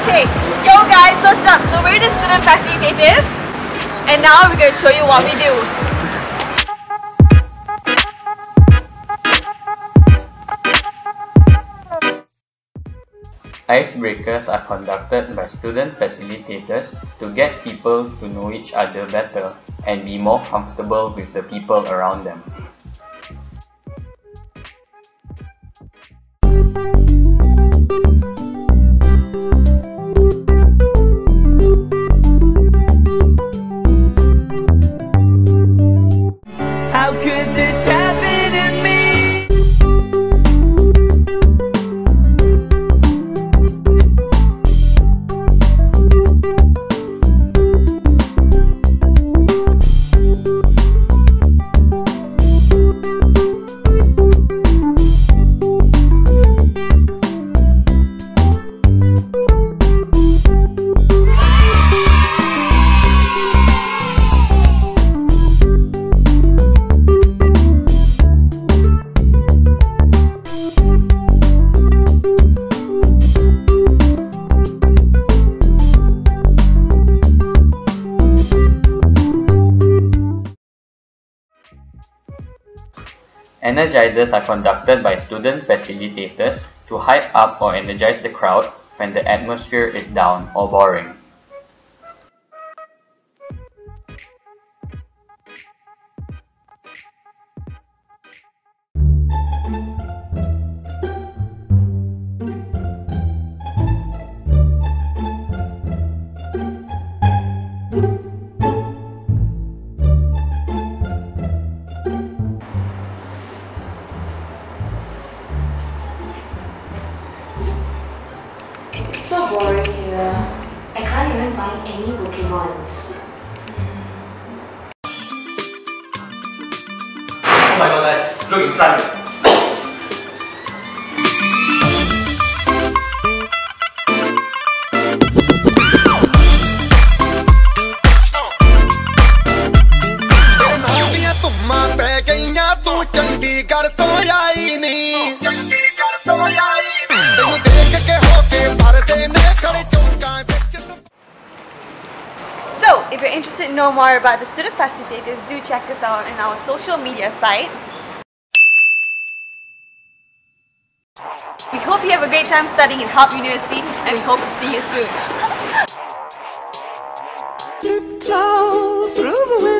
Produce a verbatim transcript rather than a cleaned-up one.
Okay, yo guys, what's up? So we're the student facilitators, and now we're going to show you what we do. Icebreakers are conducted by student facilitators to get people to know each other better and be more comfortable with the people around them. How could this happen to me? Energizers are conducted by student facilitators to hype up or energize the crowd when the atmosphere is down or boring. It's so boring here. I can't even find any Pokemons. Oh my god guys, look in front. So, if you're interested to know more about the student facilitators, do check us out on our social media sites. We hope you have a great time studying in Harp University, and we hope to see you soon. Tiptoe through the